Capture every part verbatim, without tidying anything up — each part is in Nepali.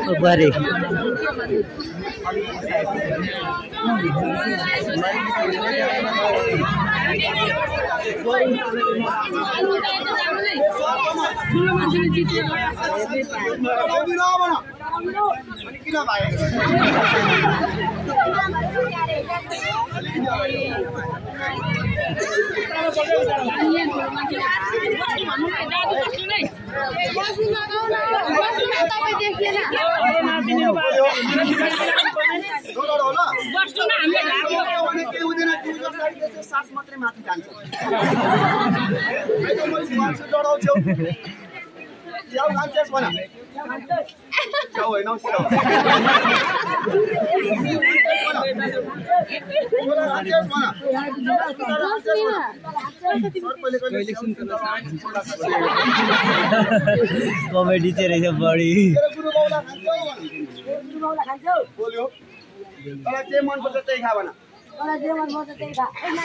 बारे सास मात्रै माथि जान्छ जाऊ खान्छस् भन जाऊ हैन सिराउ खान्छस् भन कमेडी चाहिँ रहेछ बढी गुरु बाउला खान्छौ गुरु बाउला खान्छौ बोल्यो तँलाई जे मन पर्छ त्यही खा भन मलाई जे मन पर्छ त्यही खा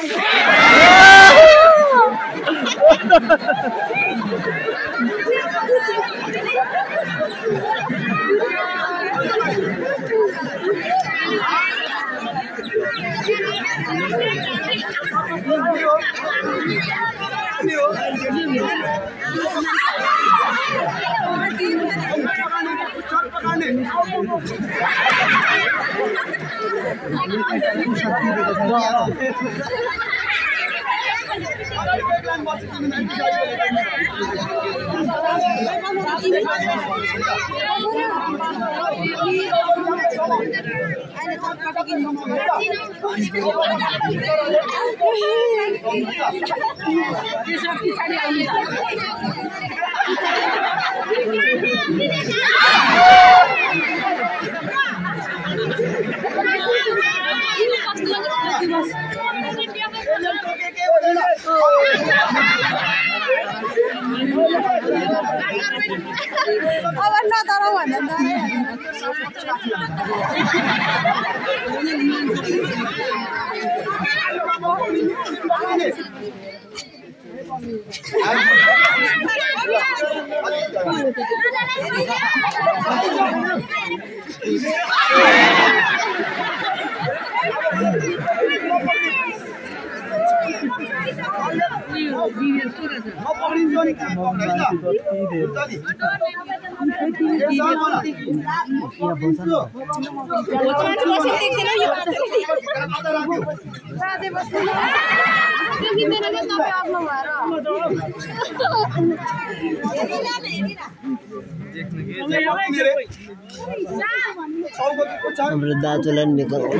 अब नतराउ भनेर हाम्रो दाजुलाई निकाल्नु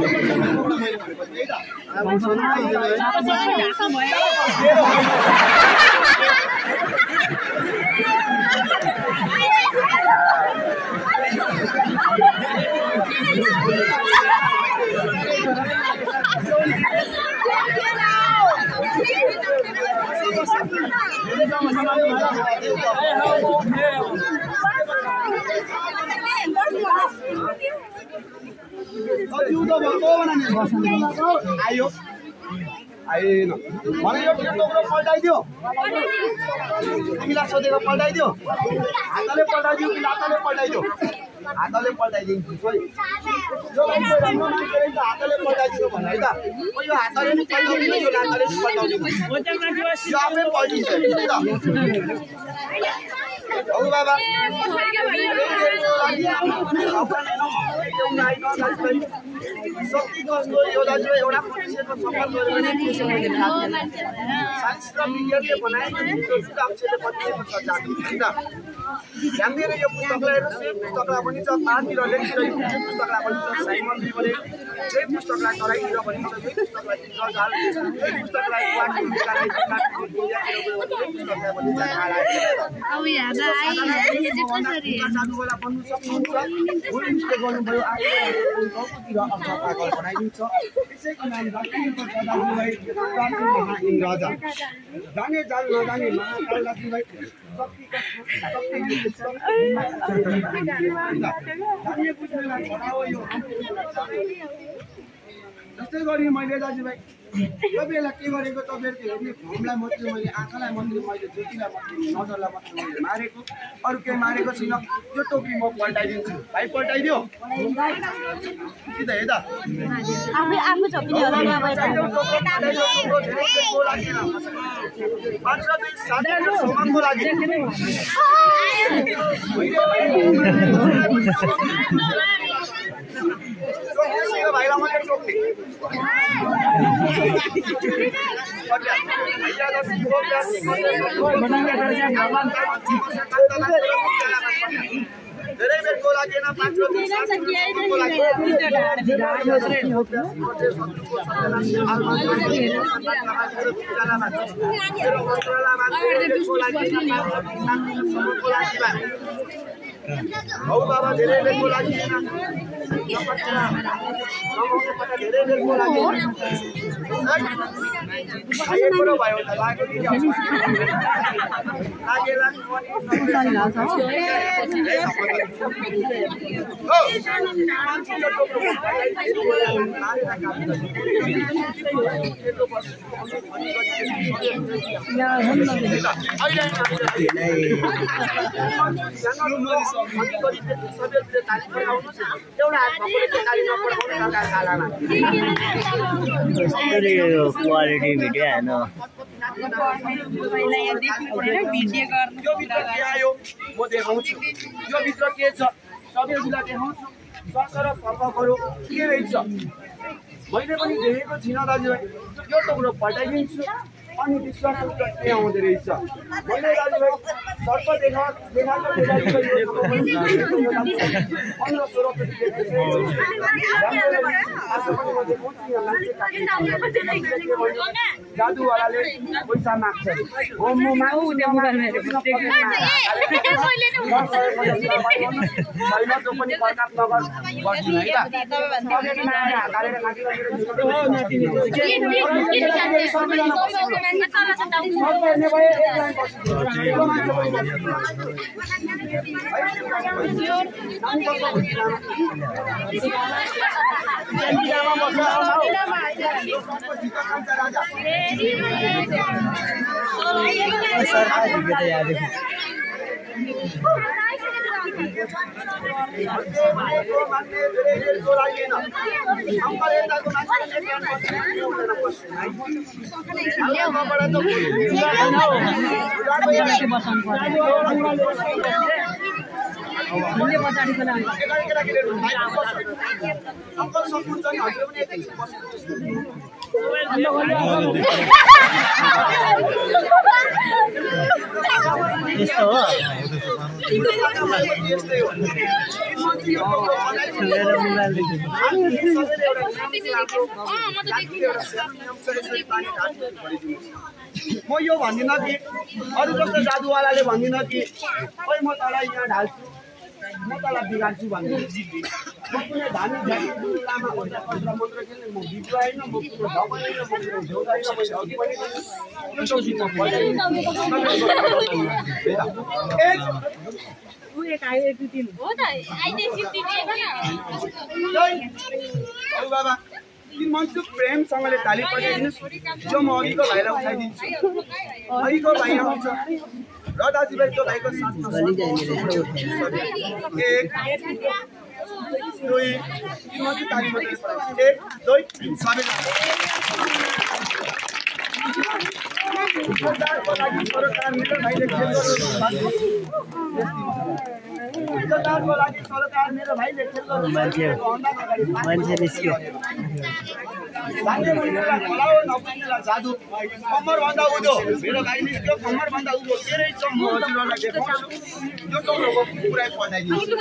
आयो आएन भने यो टोक्रो पल्टाइदियो तिमीलाई सोधेको पल्टाइदियो हातले पल्टाइदियो कि लातले पल्टाइदियो हातले पल्टाइदिन्छु है यो हातले पल्टाइदियो भने है त यो हातले नि पल्टाउँदिन यो लातले नि पल्टाउँदिन यो आफै पल्टिन्छ औ बाबा शक्ति कसको यो दाजु एउटा पछिको सफल गर्यो भने साइन्स र विज्ञानले बनाएको जुन अंशले बताएको छ जाति हैन ध्यान दिएर यो पुस्तकलाई हेर्नुस् यो पुस्तकलाई पनि छ पार्टी र लेखिरहेको यो पुस्तकलाई पनि छ साइमन लिवरले यही पुस्तकलाई चलाइदिएर पनि छ यही पुस्तकलाई गजाल यही पुस्तकलाई क्वान्टम मेकानिक्स पुस्तकलाई पनि जाखाला अब याद आइ यो चाहिँ कसरी चालु होला बन्नु सक्नुहुन्छ भुलिन्सले गर्नुभयो आफूतिर अर्थका बनाइदिन्छ त्यसैको नाम राखिएको छ दाजुभाइ प्राचीन महाइन्द्रजा जाने जान नजाने महाकाल दाजुभाइ शक्तिका जस्तै गरी मैले दाजुभाइ तपाईँहरूलाई के गरेको तपाईँहरूको हेर्ने भ्रमलाई मात्रै मैले आँखालाई मात्रै मैले ज्योतिलाई मात्रै नजरलाई मात्रै मैले मारेको अरू केही मारेको छैन त्यो टोपी म पल्टाइदिन्छु भाइ पल्टाइदियो कि त हेर्दा आफै आफू छपिने होला नि अब यता मात्र दुई सात सम्मानको लागि भाइलाई मात्रै टोक्ने धेरै बेरको लागि पाँच हौ बाबा धेरै बेरको लागि धेरै बेरको लागि कुरो भयो त लाग्यो कि क्वालिटी भिडियो हेर्न यो भित्र के आयो म देखाउँछु यो भित्र के छ सबैलाई देखाउँछु सर पापाहरू के रहेछ मैले पनि देखेको छिन दाजुभाइ यो टुक्रो पल्टाइदिन्छु अनि विश्वास के आउँदो रहेछ मैले दाजुभाइ सर्प देखा देखाएको जादुवालाले पैसा माग्छ हो म माग्छु पनि प्रकाश नगर गर्छु है यस्तो हो म यो भन्दिनँ कि अरू जस्तो जादुवालाले भन्दिनँ कि ओइ म तँलाई यहाँ ढाल्छु म तँलाई बिगार्छु भन्दिनँ म कुनै धामी लामा भन्दा पन्ध्र मन्त्र खेल्ने म बिजु होइन म कुनै दबाई होइन म कुनै झोगा होइन मैले अघि पनि यो टोपी म पल्टाइदिन्छु बाबा ती मान्छे प्रेमसँगले ताली पठाइदिनुहोस् जो म अघिको भाइलाई उठाइदिन्छु अघिको भाइ आउँछ र दाजुभाइ त्यो भाइको साथमा एक दुई तिन मान्छे ताली पठाइदिनुहोस् एक दुई सबैजना सरकारको लागि सरकार मेरो भाइले खेल गर्नु सरकारको लागि सरकार मेरो भाइले खेल गर्नु मान्छे मान्छे निस्क्यो जादु कम्मर भन्दा उदो मेरो भाइ निस्क्यो कम्मर भन्दा उदो के रहेछ म हजुरहरूलाई देखाउँछु यो टोक्रो म पुरै पठाइदिन्छु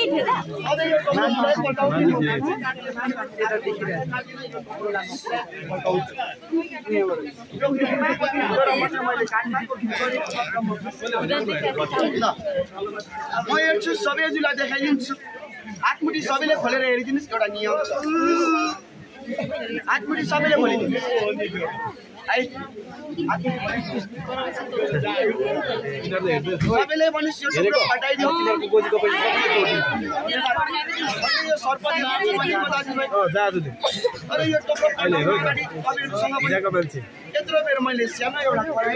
म हेर्छु सबैजनालाई देखाइदिन्छु आठमुठी सबैले खोलेर हेरिदिनुहोस् एउटा नियम छ आठमुठी सबैले खोलिदिनुहोस् सबैले भन्नुहोस् यो टुक्रो हटाइदियो तिनीहरूको गोजीको पैसा यो सरपञ्च अरे यो टुक्रो यत्रो बेर मैले सानो एउटा कराई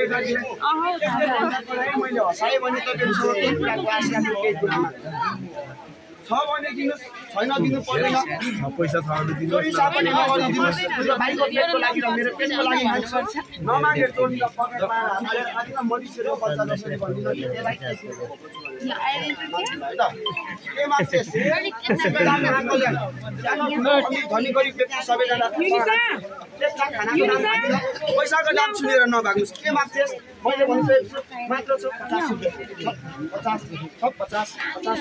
मैले हँसाएँ भने तपाईँहरूसँग केही कुराको आशा केही कुरामा छ भने दिनुहोस् छैन दिनु पर्दैन पैसा छ भने दिनुहोस् चोरी सापनी नगरिदिनुहोस् मेरो भाइको पेटको लागि र मेरो पेटको लागि नमागेर चोरी र पकेटमा हालेर खादिन मरिसेको बच्चा जसरी भन्दिन त्यसलाई के माग्छस् सबैजना आकलन धनी गरिब व्यक्ति सबैजना खानाको नाम पैसाको दाम सुनेर नभाग्नुहोस् के माग्छस् मैले भनिसकेको छु मात्र छु पचास रुपियाँ पचास पचास पचास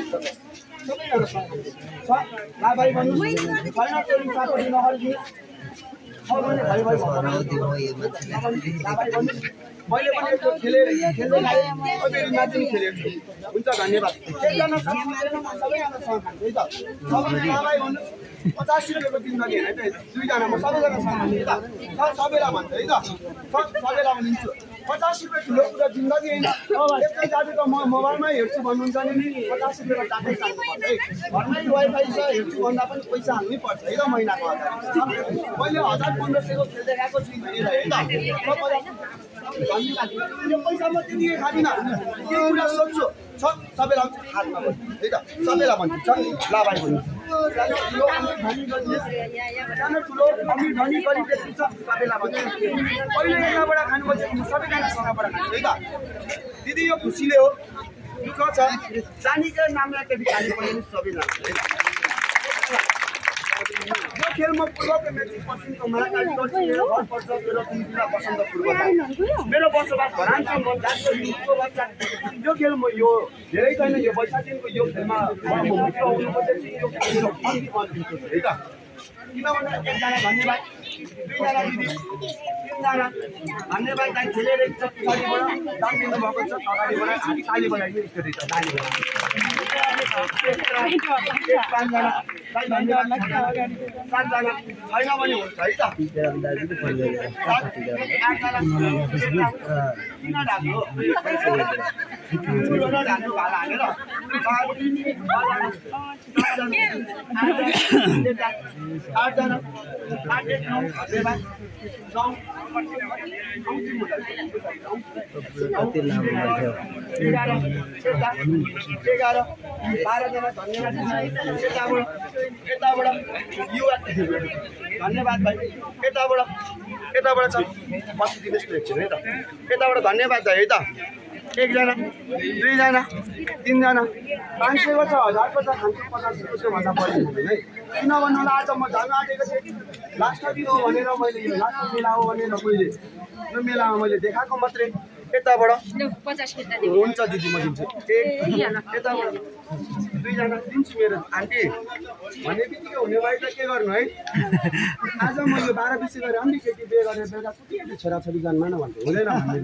ला भाइ भन्नुहोस् छैन चोरी सापनी नगरिदिनु छ भने भाइ भाइ मैले पनि त्यो खेलेर खेल्दै खाएँ अबेरी नाच्ने खेलेको छु हुन्छ धन्यवाद एकजना सबैजनासँग खान्छ है त सबैले ला भाइ भन्नुहोस् पचास रुपियाँको जिन्दगी होइन है दुईजना म सबैजनासँग खान्छु है त सबैलाई भन्छ है त सबैलाई भनिदिन्छु पचास रुपियाँ ठुलो कुरा जिन्दगी होइन यस्तै जातिको म मोबाइलमै हेर्छु भन्नुहुन्छ भने पचास रुपियाँको टाकै चाल्नुपर्छ है घरमै वाइफाई छ हेर्छु भन्दा पनि पैसा हाल्नै पर्छ है त महिनाको हजार मैले हजार पन्ध्र सयको खेल्दै गएको छु है त धन्यवाद यो पैसा म त्यतिकै खाँदिनँ के कुरा सोध्छु छ सबैलाई हातमा है त सबैलाई भन्छ ला भाइ भन्नु सानो ठुलो अमिर धनी गरिब व्यक्ति छ सबैलाई भन्छ पहिले यताबाट खानु बसेको सबैजना सँगबाट खान्छ है त दिदी यो खुसीले हो दुःख छ जानीकै नामलाई त बिगार्नु पर्ने सबैजना है त यो खेलमा पूर्वको मेची पश्चिमको महाकाली मेरो घर पर्छ मेरो तिन जिल्ला बसन्त पूर्व मेरो बसोबास भरान्छ म जान्छु बच्चा यो खेल म यो धेरै छैन यो वैशाखीको यो खेलमा म मुख्य हुनुपर्छ यो खेलको अन्तिम अन्तिम है त किनभने एकजना धन्यवाद दुईजना दिदी तिनजना धन्यवाद दाइ खेलेर एकचोट पछाडिबाट दाम दिनुभएको छ अगाडिबाट हामी ताली बजाइदियो यसरी छ ताली पाँचजना दाइ धन्यवाद सातजना छैन भने हुन्छ है त किन ढाक्नु ढाक्नु भाला हालेर आठजना आठ एक नौ धन्यवाद नौ एघार एघार बाह्रजना धन्यवाद यताबाट यताबाट युवा धन्यवाद भाइ यताबाट यताबाट छ बसिदिनुहोस् न एकछिन है त यताबाट धन्यवाद भाइ है त एकजना दुईजना तिनजना पाँच सयको छ हजारको छ खान्छु पचास रुपियाँ भन्दा बढी हुँदैन है किन भन्नु होला आज म जानु आँटेको थिएँ लास्ट दिन हो भनेर मैले यो लास्ट मेला हो भनेर मैले यो मेलामा मैले देखाएको मात्रै यताबाट हुन्छ दिदी म दिन्छु यताबाट दुईजना दिन्छु मेरो आन्टी भन्ने बित्तिकै हुने भए त के गर्नु है आज म यो बाह्र बिस गरेर अन्य केटी बिहे गरेर बेलुका सुतिहाल्ने छोराछोरी जन्मान भन्नु हुँदैन भन्ने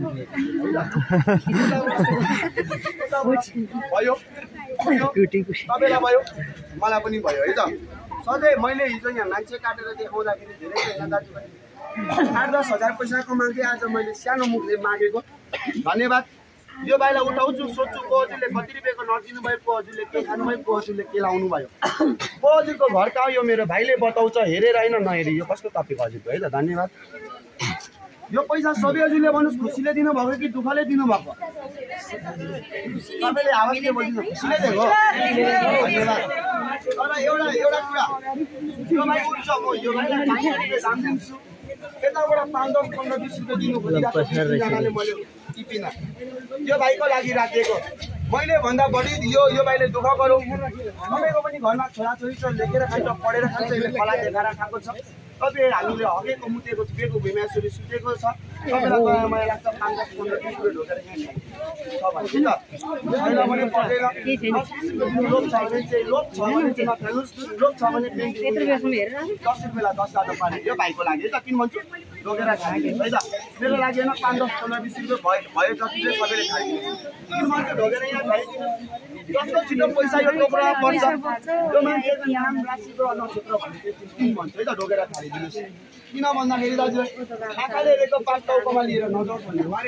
भयो सबैलाई भयो मलाई पनि भयो है त सधैँ मैले हिजो यहाँ मान्छे काटेर देखाउँदाखेरि धेरै दाजुभाइ आठ दस हजार पैसाको माग्थेँ आज मैले सानो मुखले मागेको धन्यवाद यो भाइलाई उठाउँछु सोध्छु को हजुरले कति रुपियाँको नदिनु भयो को हजुरले के खानुभयो को हजुरले के लाउनु भयो को हजुरको घर कहाँ यो मेरो भाइले बताउँछ हेरेर होइन नहेरी यो कसको तपाईँको हजुरको है त धन्यवाद यो पैसा सबै हजुरले भन्नुहोस् खुसीले दिनुभएको कि दुःखले दिनुभएको तपाईँले आवाजले बोलिदिनु खुसीले दिएको धन्यवाद तर एउटा एउटा कुरा यो भाइ उठ्छ म यो भाइलाई दाम दिन्छु यताबाट पाँच दस पन्ध्र बिस रुपियाँ दिनु खोजिरहेको मैले टिपिनँ यो भाइको लागि राखेको मैले भन्दा बढी यो यो भाइले दुःख गरौँ तपाईँको पनि घरमा छोराछोरी छ लेखेर खान्छ पढेर खान्छ यसले फला देखाएर खाएको छ तपाईँ हामीले हगेको मुतेको छुटेको भुइँमासुरी सुतेको छ तपाईँलाई मलाई लाग्छ पाँच दस पन्ध्र बिस रुपियाँ ढोकेर छैन भने पर्दैन लोभ छ भने चाहिँ लोभ छ भने चाहिँ नखेल्नुहोस् लोभ छ भने दस रुपियाँलाई दस गाडो पार्ने यो भाइको लागि त किन भन्छु लगेर खाइदिनु है त मेरो लागि होइन पाँच दस पन्ध्र बिस रुपियाँ भयो भयो जति चाहिँ सबैले खाइदिनु त्यो मान्छे लगेर यहाँ खाइदिनु जस्तो छिटो पैसा यो टोक्रा पर्छ त्यो मान्छेको नाम राशिको नक्षत्र भनेको तिन भन्छ है त ढोकेर खाइदिनुहोस् किन भन्दाखेरि दाजु आँखाले हेरेको पाँच टाउकोमा लिएर नजाओस् भन्ने उहाँले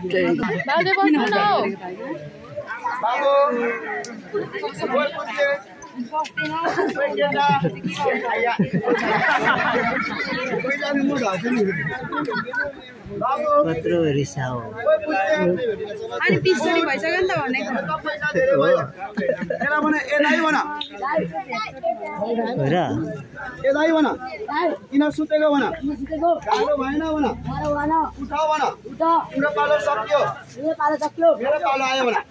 बाबु ओइ पुछे ओइ केटा आया कोही जाने म घाँसे नि बाबु कत्रो रिसा हो ओइ पुछे अनि पिसरी भइसक्यो नि त भनेको पैसा धेरै भयो एला भने ए दाइ भन र ए दाइ भन किन सुतेको भन गाह्रो भएन भन उठाऊ भन तिम्रो पालो सक्यो मेरो पालो आयो भन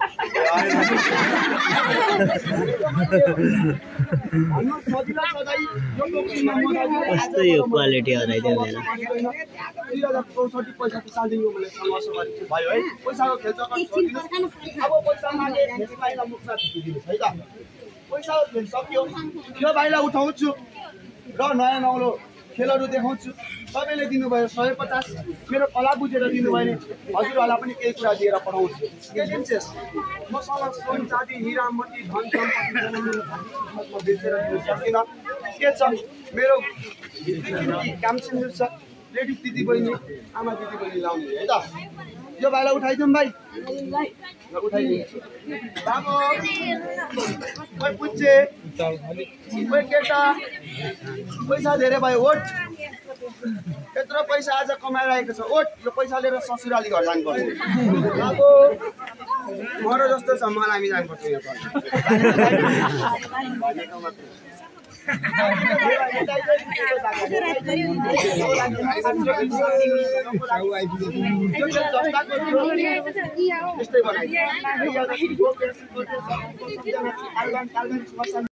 कस्तो यो क्वालिटी हराइदियो मेरो चौसठी पैसा त सालिदिनु मैले समस्या गरेको भयो है पैसाको खेल चक्कर छोडिदिनुहोस् अब पैसा मागे भाइलाई मुखमा दिनुहोस् है त पैसाको खेल सक्यो यो भाइलाई उठाउँछु र नयाँ नौलो खेलहरू देखाउँछु सबैले दिनुभयो सय पचास मेरो कला बुझेर दिनुभयो भने हजुरहरूलाई पनि केही कुरा दिएर पठाउँछु के लिन्छस् मसँग सोन चाँदी हिरा मोती धन सम्पत्ति बेचेर दिनु सक्दिनँ के छ मेरो काम सिन्दुर छ लेडिज दिदी बहिनी आमा दिदी बहिनी लाउने है त यो भाइलाई उठाइदिउँ भाइ उठाइदिन्छु बाबु कोही पुच्छे कोही केटा पैसा धेरै भयो ओट यत्रो पैसा आज कमाइरहेको छ ओट यो पैसा लिएर ससुराली घर जानुपर्छ बाबु मरो जस्तो छ मलाई हामी जानुपर्छ यो भनेको मात्रै यस्तै बनाइदियो